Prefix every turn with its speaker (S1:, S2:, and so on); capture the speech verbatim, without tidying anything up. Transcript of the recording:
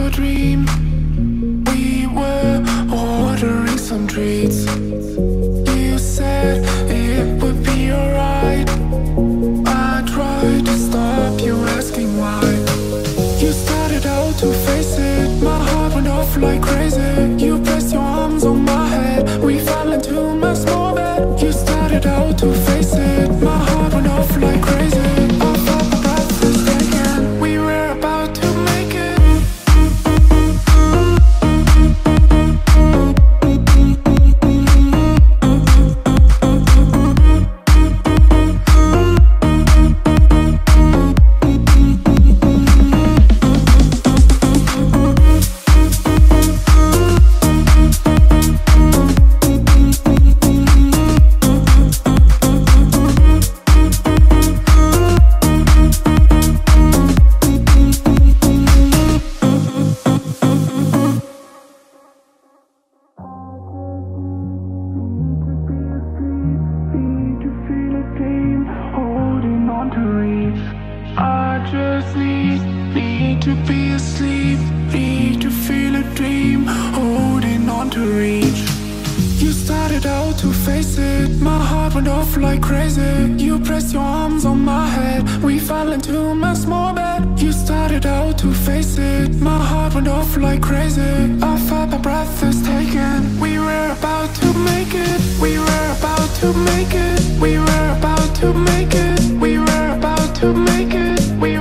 S1: a dream. We were ordering some treats. You said it would be alright. I tried to stop you asking why. You started out to face it. My heart went off like crazy. You pressed your arms on my head. We fell into my small bed. You started out to face it. My heart went off like crazy. I felt my breath was taken. We were about to make it. I just need, need to be asleep. Need to feel a dream, holding on to reach. You started out to face it. My heart went off like crazy. You pressed your arms on my head. We fell into my small bed. You started out to face it. My heart went off like crazy. I felt my breath was taken. We were about to make it. We were about to make it. We were about to make it. We were about to make it. We